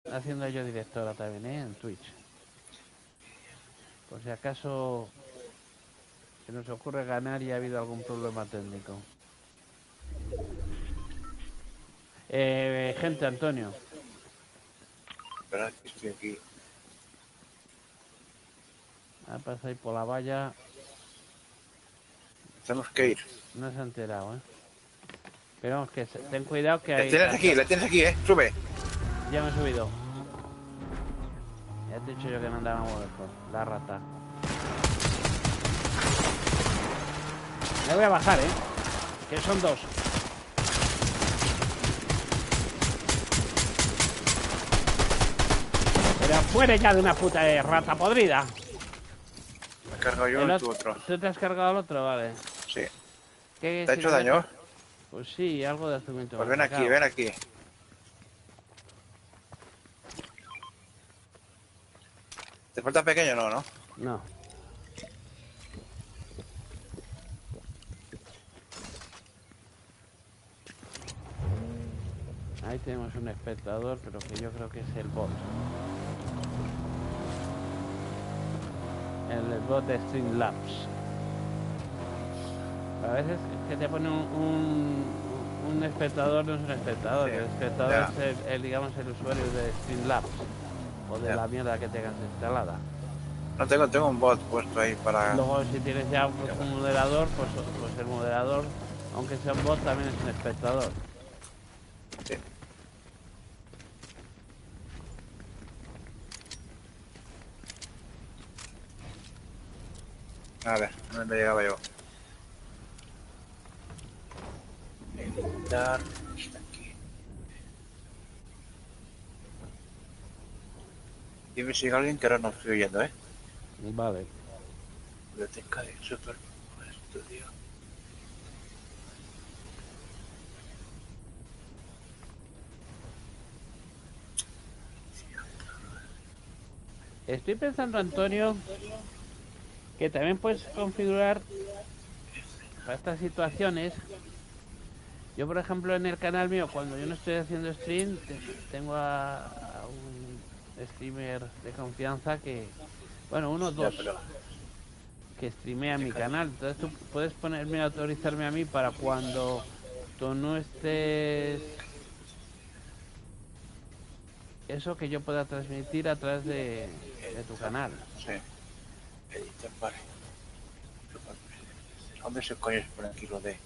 haciendo yo directora también, en Twitch. Por si acaso se nos ocurre ganar y ha habido algún problema técnico. Gente, Antonio. Espera, que estoy aquí. Pasa ahí por la valla. Tenemos que ir. No se ha enterado, ¿eh? Pero vamos, que ten cuidado que La hay... tienes aquí, la tienes aquí, Sube. Ya me he subido. Ya te he dicho yo que no andaba muy lejos. La rata. Me voy a bajar, ¿eh? Que son dos. Pero muere ya de una puta rata podrida. Me he cargado yo y tú otro. ¿Tú te has cargado al otro? Vale. Sí. ¿Qué ¿Te ha hecho daño? Pues sí, algo de azumento. Pues ven aquí, ven aquí. ¿Te falta pequeño? No, ¿no? No. Ahí tenemos un espectador, pero que yo creo que es el bot. El bot de Streamlabs. A veces que te pone un espectador, no es un espectador. Sí, el espectador es digamos, el usuario de Streamlabs. O de la mierda que tengas instalada. No tengo un bot puesto ahí para... Luego si tienes ya un moderador, pues el moderador, aunque sea un bot, también es un espectador. Sí. A ver, ¿dónde llegaba yo? Editar. Está aquí. Dime si hay alguien que ahora no estoy oyendo, ¿eh? Vale. Biblioteca de Super Studio. Estoy pensando, Antonio, que también puedes configurar para estas situaciones. Yo, por ejemplo, en el canal mío, cuando yo no estoy haciendo stream, tengo a un streamer de confianza que, bueno, uno o dos, que streamea mi canal. Entonces tú puedes ponerme, autorizarme a mí para cuando tú no estés, eso que yo pueda transmitir a través de tu canal. Sí. Editar, vale. ¿Dónde se coño se pone aquí lo de...?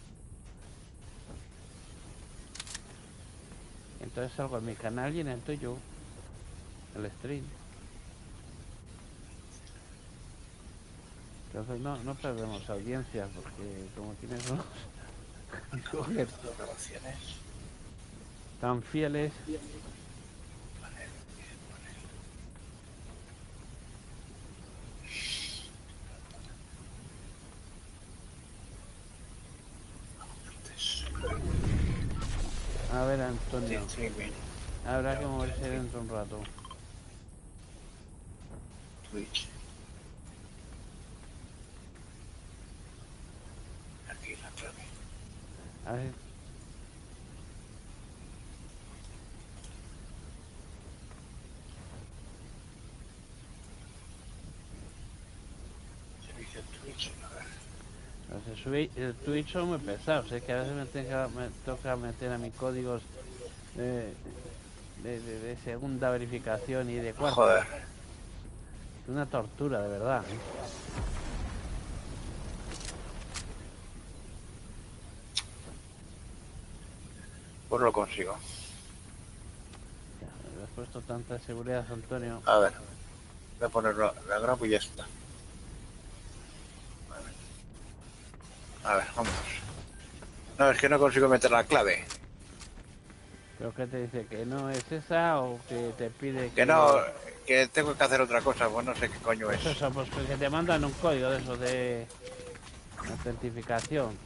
Entonces salgo en mi canal y en el tuyo, el stream. Entonces no perdemos audiencia porque como tienes unos Grabaciones tan fieles. A ver, Antonio. Habrá que moverse dentro un rato. Twitch. Aquí la clave. A ver. Servicio Twitch, a ver. El Twitch son muy pesados, que a veces me toca meter a mis códigos de segunda verificación y de cuarta. Joder. Es una tortura, de verdad. Pues lo consigo. Ya, le has puesto tanta seguridad, Antonio. A ver. Voy a ponerlo, la grabo y ya está. A ver, vamos. No, es que no consigo meter la clave. ¿Pero qué te dice? ¿Que no es esa o que te pide que no, que tengo que hacer otra cosa? Pues no sé qué coño pues es. eso, pues que te mandan un código de eso de autentificación.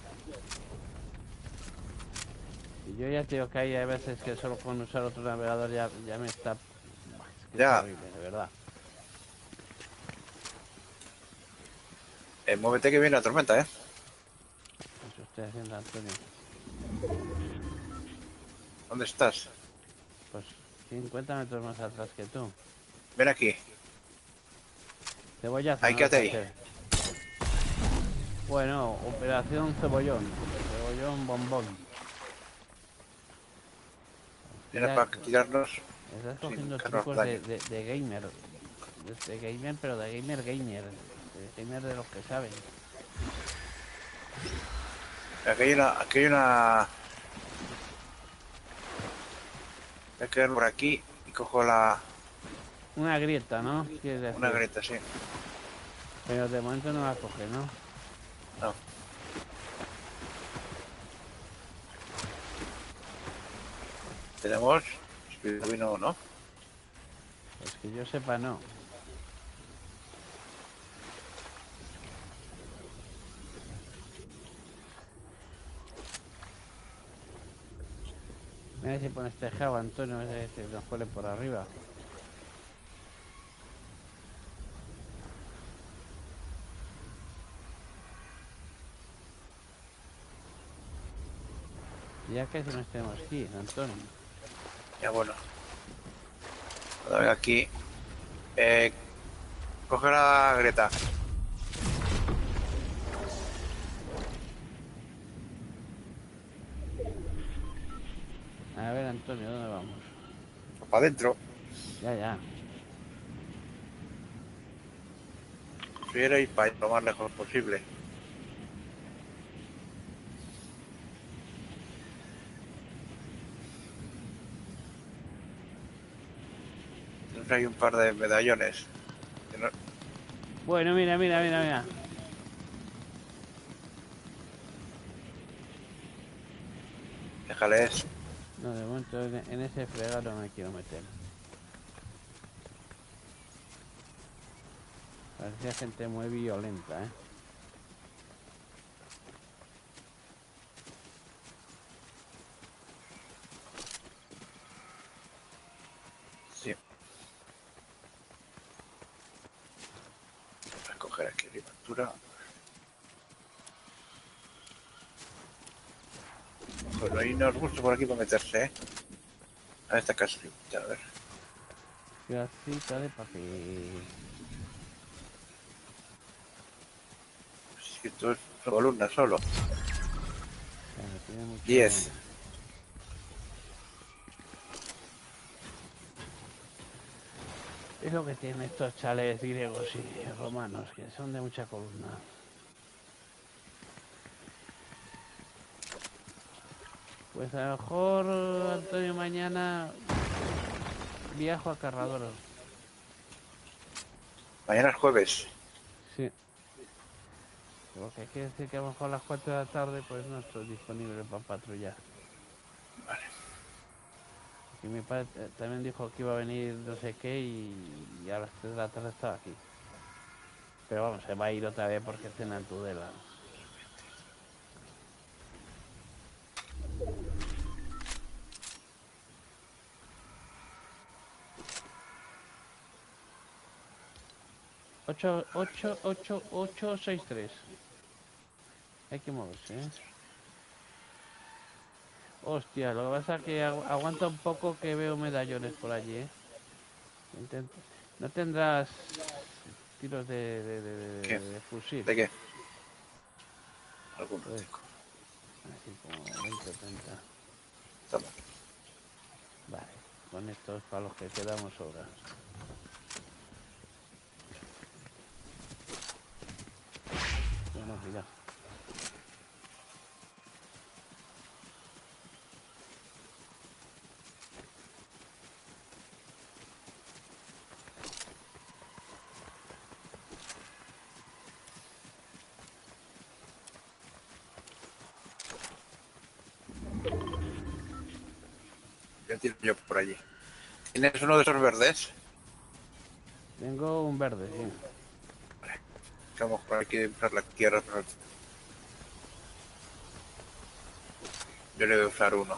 Y yo ya te digo que hay veces que solo con usar otro navegador ya me está... Es que ya. es horrible, de verdad. Muévete que viene la tormenta, Eso estoy haciendo, Antonio. ¿Dónde estás? Pues 50 metros más atrás que tú. Ven aquí. Cebollazo, Ahí, no quédate vas a ahí. hacer. Bueno, operación cebollón. Cebollón bombón. Era Mira, para tirarnos estás sin cogiendo hacernos trucos daño. de gamer. De gamer, pero de gamer. De gamer de los que saben. Aquí hay una... Voy a quedar por aquí y cojo Una grieta, ¿no? Quieres una decir. grieta, sí. Pero de momento no la coge, ¿no? No. Tenemos... Vino, ¿no? Pues que yo sepa, no. Mira si pones tejado, Antonio, a ver si nos pone por arriba. Ya casi nos tenemos que ir, Antonio. Ya bueno. Cuando venga aquí... coge la grieta. A ver, Antonio, ¿dónde vamos? Para adentro. Ya. Prefiero ir para lo más lejos posible. Tenemos ahí un par de medallones. Que no- Bueno, mira. Déjales. No, de momento en ese fregado no me quiero meter. Parecía gente muy violenta, ¿eh? Sí. Voy a coger aquí la captura. Bueno, ahí no os gusta por aquí para meterse, ¿eh? A esta casa. A ver. Casita de papel. Si esto es columna solo. Claro, tiene mucho... 10. Es lo que tienen estos chalets griegos y romanos, que son de mucha columna. Pues a lo mejor, Antonio, mañana viajo a Carradoro. Mañana es jueves. Sí. Porque quiere decir que a lo mejor a las 4 de la tarde pues no estoy disponible para patrullar. Vale. Y mi padre también dijo que iba a venir no sé qué y a las 3 de la tarde estaba aquí. Pero vamos, se va a ir otra vez porque cena en Tudela. 863. Hay que moverse, ¿eh? Hostia, lo que pasa es que aguanta un poco que veo medallones por allí, ¿eh? No tendrás tiros ¿Qué? de fusil. ¿De qué? Alguno Pues, tengo. así como 20 o 30. Toma. Vale, con estos para los que quedamos sobra. Bueno, mira. Ya tiro yo por allí. ¿Tienes uno de esos verdes? Tengo un verde, sí. Vamos por aquí a usar la tierra. Yo le voy a usar uno.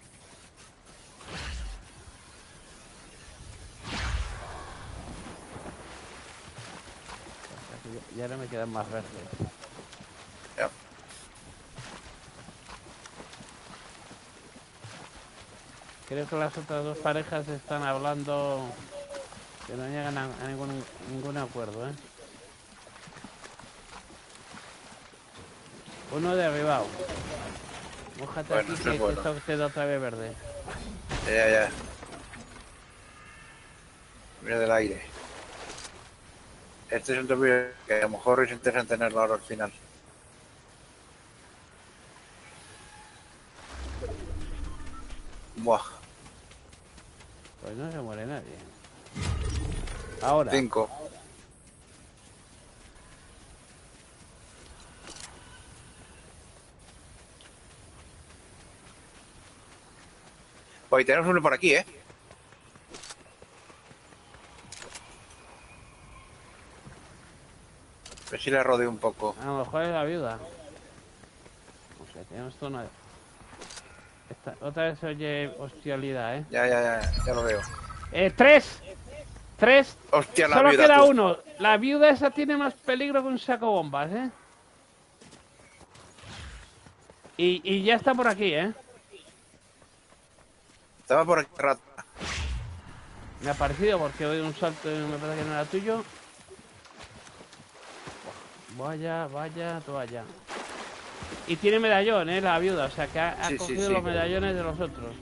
O sea que ya ahora me quedan más verdes. Ya. Creo que las otras dos parejas están hablando que no llegan a ningún acuerdo, ¿eh? Uno derribado. Mójate Bueno, aquí eso es que bueno. esto te da otra vez verde. Ya. Mira del aire. Este es un vídeo que a lo mejor es interesante tenerlo ahora al final. Buah. Pues no se muere nadie. Ahora. 5. Hoy tenemos uno por aquí, ¿eh? A ver si le rodeo un poco. A lo mejor es la viuda. O sea, tenemos zona de... otra vez se oye hostialidad, ¿eh? Ya lo veo. ¡Tres! Hostia, la Solo viuda, queda tú. uno. La viuda esa tiene más peligro que un saco bombas, ¿eh? Y ya está por aquí, ¿eh? Estaba por aquí rato. Me ha parecido porque he oído un salto y me parece que no era tuyo. Vaya, toalla. Y tiene medallón, la viuda, o sea que ha Sí, cogido sí. los medallones de los otros.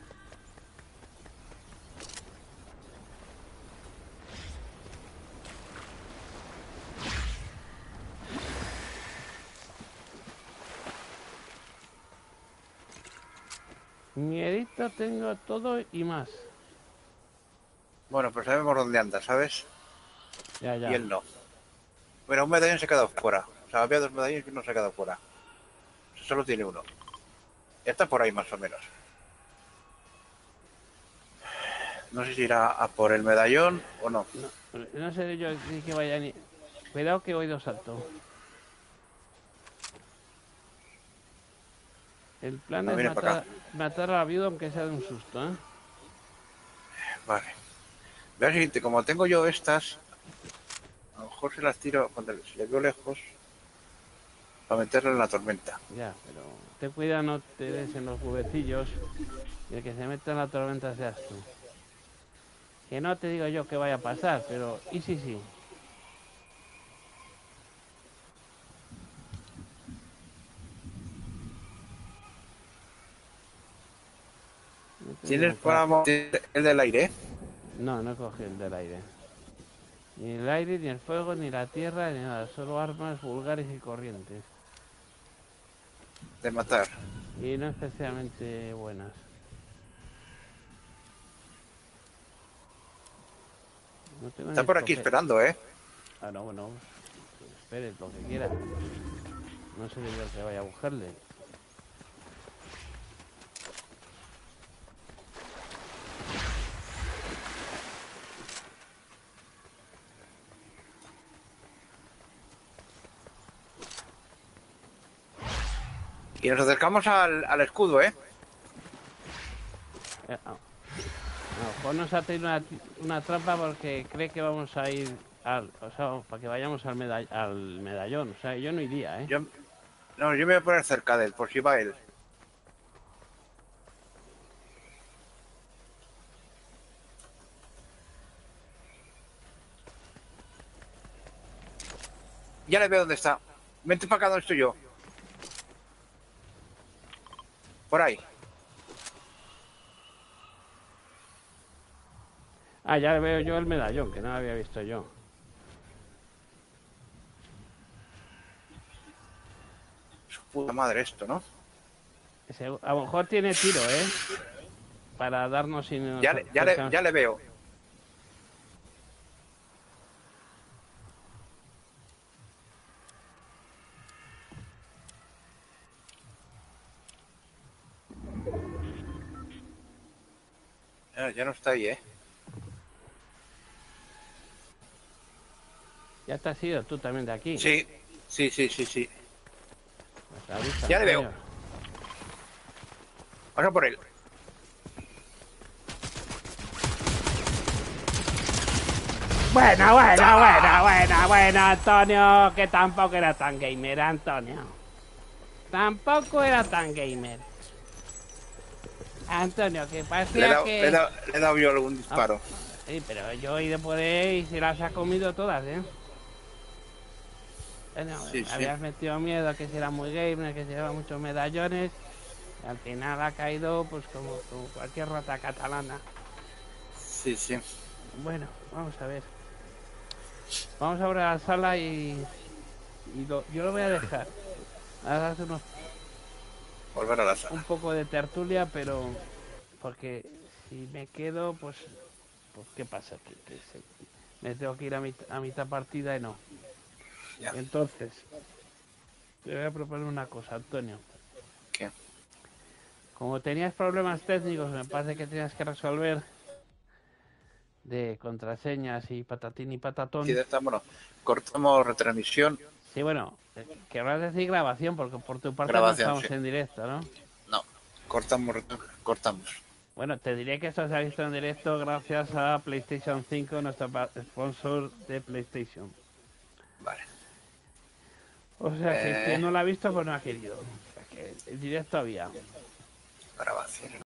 Miedito tengo todo y más. Bueno, pues sabemos dónde anda, ¿sabes? Ya. Y él no. Bueno, un medallón se ha quedado fuera. O sea, había dos medallones y uno se ha quedado fuera. Solo tiene uno. Ya está por ahí más o menos. No sé si irá a por el medallón o no. No sé yo ni que vaya ni... Cuidado que he oído salto. El plan No, es viene para acá. matar a la viuda aunque sea de un susto, ¿eh? Vale. Ve lo siguiente, como tengo yo estas, a lo mejor se las tiro cuando si les veo lejos para meterle en la tormenta. Ya, pero ten cuidado, no te des en los huevecillos y el que se meta en la tormenta seas tú. Que no te digo yo que vaya a pasar, pero ¿y sí? No te digo ¿Tienes que para mover el del aire? no he cogido el del aire. Ni el aire, ni el fuego, ni la tierra, ni nada. Solo armas vulgares y corrientes. De matar. Y no especialmente buenas. No tengo Está ni por aquí escopeta. esperando, ¿eh? Ah, no, bueno. Pues espere, lo que quiera. No sé de yo que vaya a buscarle. Y nos acercamos al escudo, ¿eh? A lo mejor nos ha traído una trampa porque cree que vamos a ir o sea, para que vayamos al medallón. O sea, yo no iría, ¿eh? Yo me voy a poner cerca de él, por si va él. Ya le veo dónde está. Vente para acá donde estoy yo. Por ahí. Ah, ya veo yo el medallón, que no lo había visto yo. Su puta madre esto, ¿no? A lo mejor tiene tiro, ¿eh? Para darnos sin... Ya le veo. Ya no está ahí, ¿eh? Ya te has ido tú también de aquí. Sí. Pues avisa, Ya le veo. coño. Vamos a por él. Bueno, Antonio, que tampoco era tan gamer, Antonio. Tampoco era tan gamer. Antonio, que Le he parecía dado, le he que... dado- le he dado yo algún Ah, disparo. sí, pero yo he ido por ahí y se las ha comido todas, ¿eh? Sí, Me sí. habías metido miedo que si era muy gamer, que se llevaba muchos medallones. Y al final ha caído pues como cualquier rata catalana. Sí, sí. Bueno, vamos a ver. Vamos ahora a la sala yo lo voy a dejar. Ahora hace Volver a la un sala. poco de tertulia, pero porque si me quedo, pues ¿qué pasa? Me tengo que ir a mitad partida y no. Ya. Entonces, te voy a proponer una cosa, Antonio. ¿Qué? Como tenías problemas técnicos, me parece que tenías que resolver de contraseñas y patatín y Sí, patatón. de esta, bueno, cortamos retransmisión, Sí, bueno, querrás decir grabación, porque por tu parte no grabación, sí. estamos en directo, ¿no? No, cortamos. Bueno, te diré que esto se ha visto en directo gracias a PlayStation 5, nuestro sponsor de PlayStation. Vale. O sea que Eh, quien no lo ha visto, pues no ha querido. O sea que el directo había. grabación.